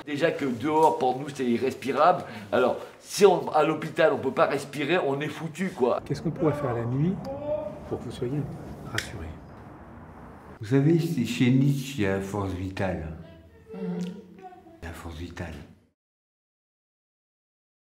Déjà que dehors, pour nous, c'est irrespirable. Alors, si à l'hôpital, on ne peut pas respirer, on est foutu, quoi. Qu'est-ce qu'on pourrait faire la nuit pour que vous soyez rassurés? Vous savez, chez Nietzsche, il y a la force vitale. La force vitale.